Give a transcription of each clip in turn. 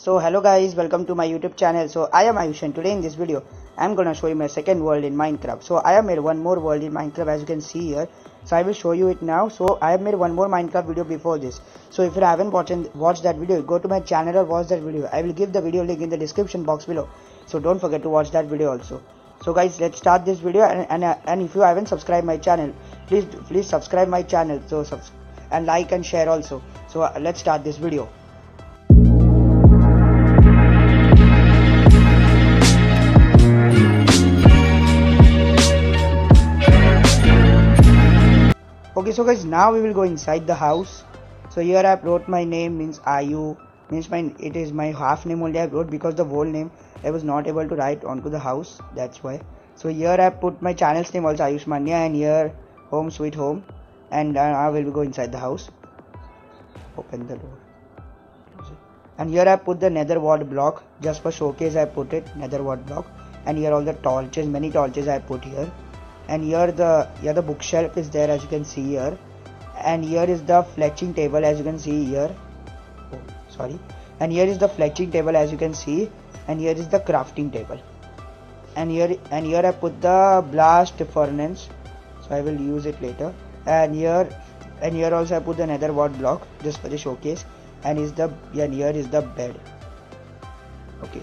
So hello guys, welcome to my YouTube channel. So I am Ayush and today in this video I am gonna show you my second world in Minecraft. So I have made one more world in Minecraft as you can see here. So I will show you it now. So I have made one more Minecraft video before this. So if you haven't watched that video, go to my channel or watch that video. I will give the video link in the description box below. So don't forget to watch that video also. So guys, let's start this video and if you haven't subscribed my channel, please subscribe my channel. So and like and share also. So let's start this video. Okay, so guys, now we will go inside the house. So here I wrote my name means Ayu, means it is my half name only I wrote because the whole name I was not able to write onto the house, that's why. So here I put my channel's name also Ayush Manya, and here home sweet home, and I will go inside the house. Open the door. And here I put the nether wart block just for showcase. I put it nether wart block, and here all the torches, many torches I put here. And here the bookshelf is there as you can see here, and here is the fletching table as you can see here. Oh, sorry. And here is the fletching table as you can see, and here is the crafting table. And here I put the blast furnace, so I will use it later. And here also I put the nether wart block just for the showcase. And here is the bed. Okay.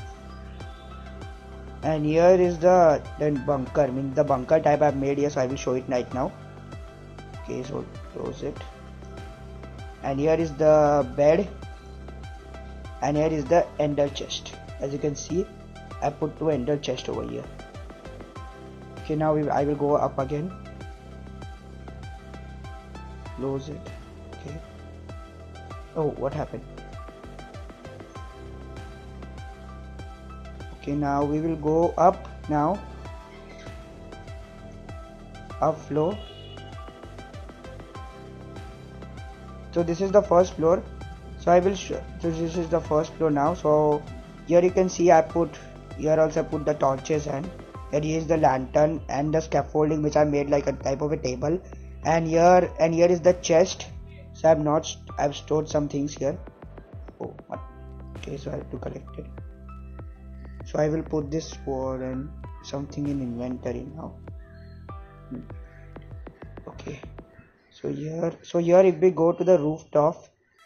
And here is the bunker, means the bunker type I have made here, so I will show it right now. Okay, so close it. And here is the bed, and here is the ender chest. As you can see, I put two ender chest over here. Okay, now I will go up again. Close it. Okay. Oh, what happened? Okay, now we will go up now. Up floor. So this is the first floor. So I will show. So this is the first floor now. So here you can see here also I put the torches, and here is the lantern and the scaffolding which I made like a type of a table. And here is the chest. So I've stored some things here. Oh, what? Okay, so I have to collect it. So I will put this sword and something in inventory now. Okay. So here if we go to the rooftop,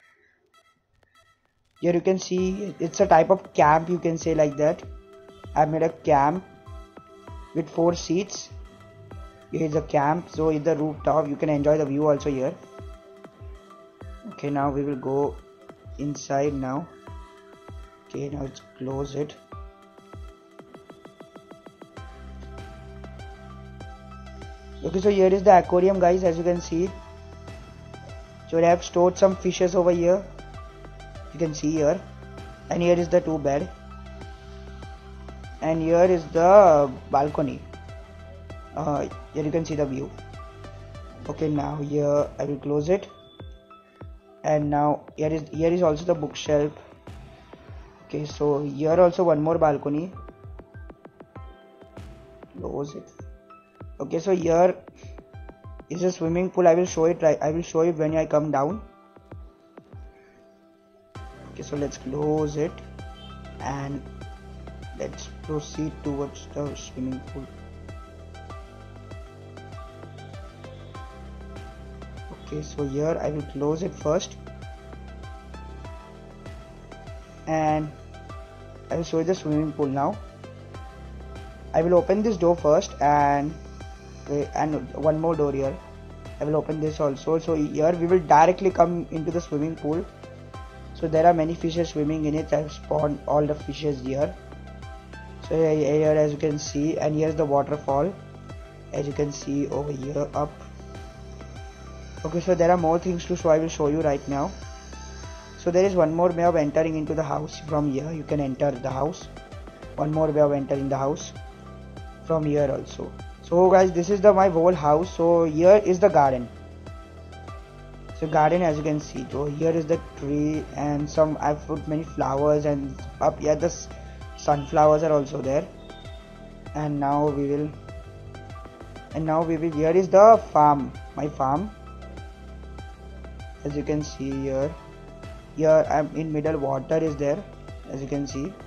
here you can see it's a type of camp, you can say like that. I made a camp with 4 seats. Here is a camp. So in the rooftop you can enjoy the view also here. Okay, now we will go inside now. Okay, now let's close it. Okay, so here is the aquarium guys, as you can see. So I have stored some fishes over here, you can see here. And here is the 2 bed. And here is the balcony. Here you can see the view. Okay, now here I will close it. And now here is also the bookshelf. Okay, so here also one more balcony. Close it. Okay, so here is a swimming pool. I will show it when I come down. Okay, so let's close it and let's proceed towards the swimming pool. Okay, so here I will close it first, and I will show you the swimming pool now. I will open this door first, and one more door here. I will open this also. So here we will directly come into the swimming pool. So there are many fishes swimming in it. I have spawned all the fishes here. So here as you can see, and here's the waterfall as you can see over here up. Okay, so there are more things to show. I will show you right now. So there is one more way of entering into the house. From here you can enter the house. One more way of entering the house from here also. So guys, this is my whole house. So here is the garden. So garden as you can see. So here is the tree, and I've put many flowers, and up here the sunflowers are also there. And now we will here is the farm, my farm. As you can see here I'm in middle, water is there. as you can see,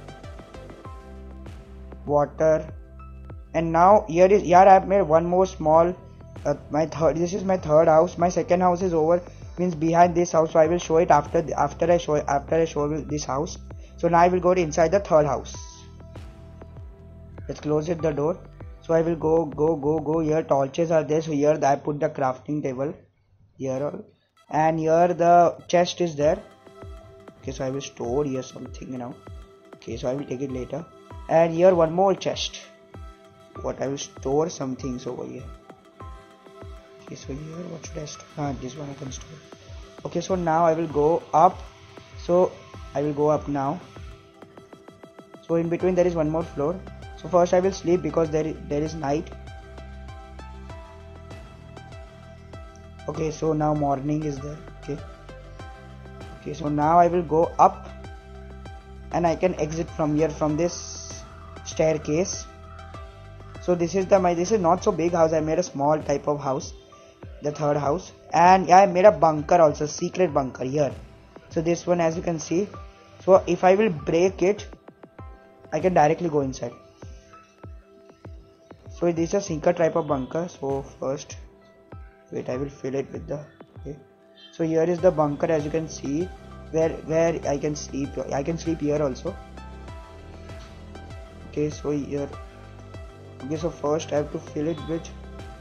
water. And now here I've made one more small this is my third house. My second house is over, means behind this house, so I will show it after I show this house. So now I will go inside the third house. Let's close the door. So I will go here. Torches are there, so here I put the crafting table here, and here the chest is there. Okay, so I will store here something now. Okay, so I will take it later. And here one more chest. What I will store some things over here. Okay, so here what should I store? This one I can store. Okay, so now I will go up. So I will go up now. So in between there is one more floor. So first I will sleep because there is night. Okay, so now morning is there. Okay, so now I will go up, and I can exit from here from this staircase. So this is not so big house. I made a small type of house, the third house, and I made a bunker also, secret bunker here. So this one, as you can see, so if I will break it, I can directly go inside. So this is a secret type of bunker. So first, wait, I will fill it with the. Okay. So here is the bunker, as you can see, where I can sleep. I can sleep here also. Okay, so here. Okay, so first I have to fill it with.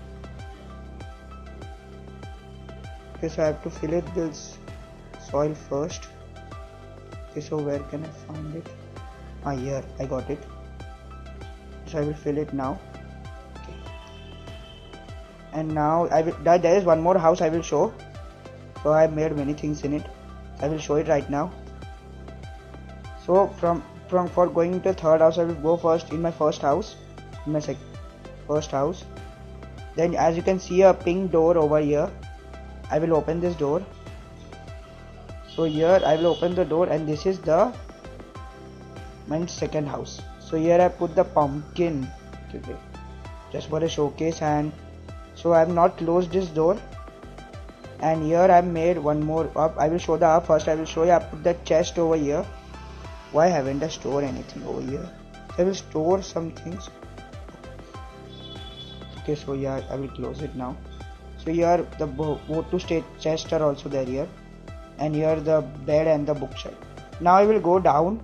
Okay, so I have to fill it with soil first. Okay, so where can I find it? Here I got it. So I will fill it now. Okay. And now there is one more house I will show. So I have made many things in it. I will show it right now. So for going to third house, I will go first in my first house. In my first house. Then as you can see a pink door over here. I will open this door. So here I will open the door, and this is my second house. So here I put the pumpkin. Okay, just for a showcase. And so I have not closed this door. And here I made one more up. I will show the up first. I will show you. I put the chest over here. Why haven't I stored anything over here? I will store some things. Okay, so yeah, I will close it now. So here the both two chests are also there here, and here the bed and the bookshelf. Now I will go down.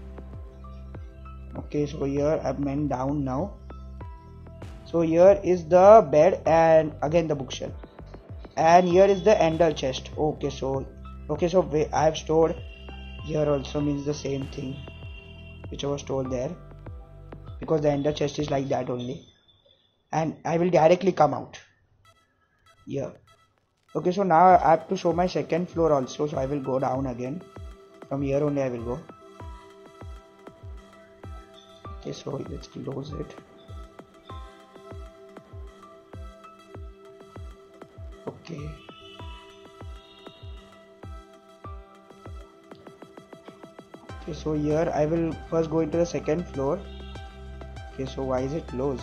Okay, so here I've went down now. So here is the bed and again the bookshelf, and here is the ender chest. Okay, so I have stored here also, means the same thing which I was stored there, because the ender chest is like that only. And I will directly come out here. Okay, so now I have to show my second floor also. So I will go down again. From here only I will go. Okay, so let's close it. Okay. Okay, so here I will first go into the second floor. Okay, so why is it closed?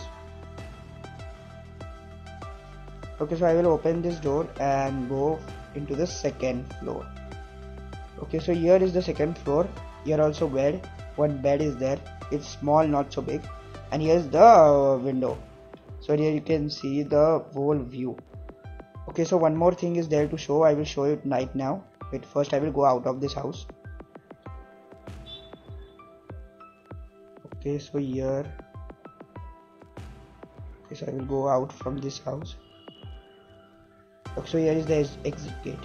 Okay, so I will open this door and go into the second floor. Okay, so here is the second floor. Here also bed. One bed is there. It's small, not so big. And here's the window. So here you can see the whole view. Okay, so one more thing is there to show. I will show it right now. Wait, first I will go out of this house. Okay, so here. Okay, so I will go out from this house. Okay, so here is the exit gate.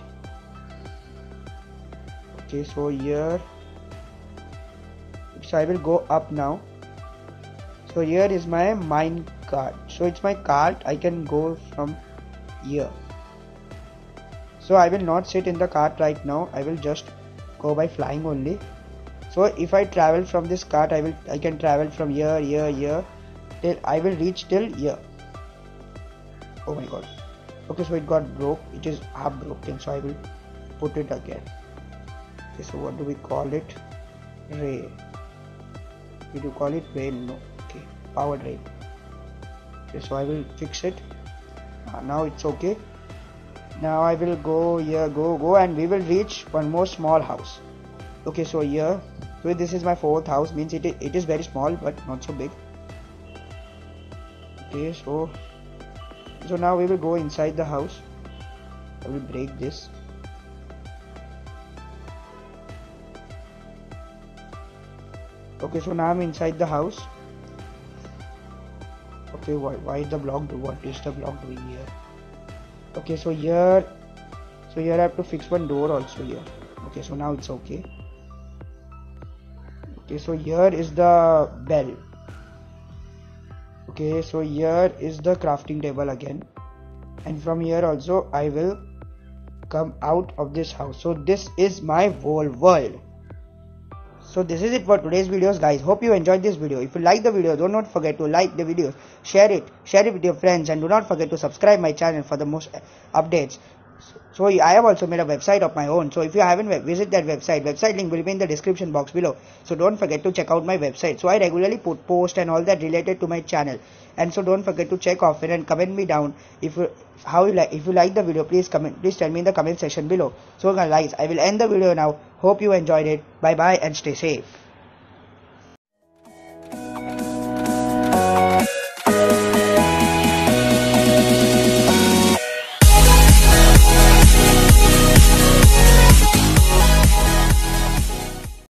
Okay, so here. So I will go up now. So here is my mine cart. So it's my cart. I can go from here. So I will not sit in the cart right now. I will just go by flying only. So if I travel from this cart, I can travel from here till I will reach till here. Oh my god. Okay, so it got broke. It is half broken. So I will put it again. Okay, so what do we call it? Ray. Did you call it rain? No. Okay, powered rain. Okay, so I will fix it. Now it's okay. Now I will go here, go, and we will reach one more small house. Okay, so here So this is my fourth house, means it is very small but not so big. Okay, so now we will go inside the house. I will break this. Okay, so now I'm inside the house. Okay, why the block do? What is the block doing here? Okay, so here I have to fix one door also here. Okay, so now it's okay. Okay, so here is the bell. Okay, so here is the crafting table again, and from here also I will come out of this house. So this is my whole world. So this is it for today's videos, guys. Hope you enjoyed this video. If you like the video, do not forget to like the video, share it with your friends, and do not forget to subscribe my channel for the most updates. So I have also made a website of my own. So if you haven't visit that website link will be in the description box below. So don't forget to check out my website. So I regularly put posts and all that related to my channel. And so don't forget to check often and comment me down if you like the video. Please tell me in the comment section below. So guys, I will end the video now. Hope you enjoyed it. Bye bye and stay safe.